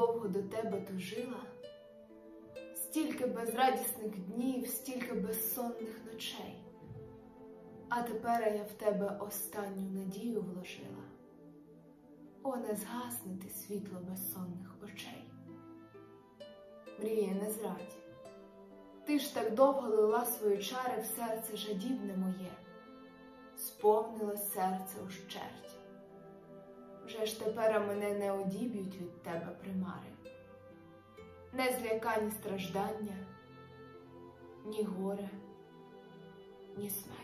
довго до тебе тужила, стільки безрадісних днів, стільки безсонних ночей. А тепер я в тебе останню надію вложила. О, не згасне ти світло безсонних очей. Мріє, не зрадь, ти ж так довго лила свої чари в серце жадібне моє, сповнилось серце ущерть. Вже ж тепер мене не одіб'ють від тебе примари, не злякані страждання, ні горе, ні смерть.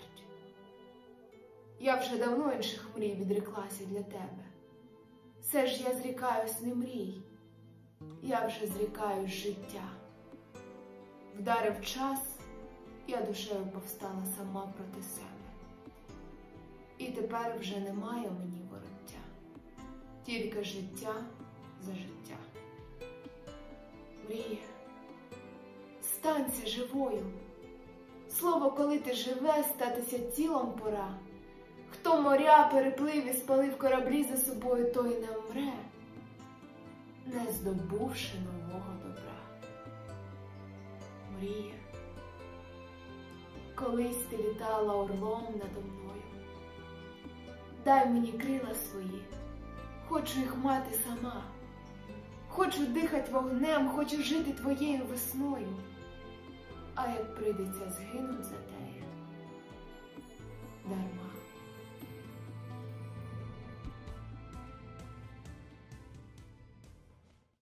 Я вже давно інших мрій відреклася для тебе. Все ж я зрікаюсь не мрій, я вже зрікаюсь життя. Вдарив час, я душею повстала сама проти себе. І тепер вже немає мені вороття, тільки життя за життя. Мріє, станься живою. Слово, коли ти живе, статися тілом пора. Хто моря переплив і спалив кораблі за собою, той не вмре, не здобувши нового добра. Мрія, колись ти літала орлом надо мною. Дай мені крила свої, хочу їх мати сама. Хочу дихать вогнем, хочу жити твоєю весною. А як прийдеться згинуть за теє, дарма.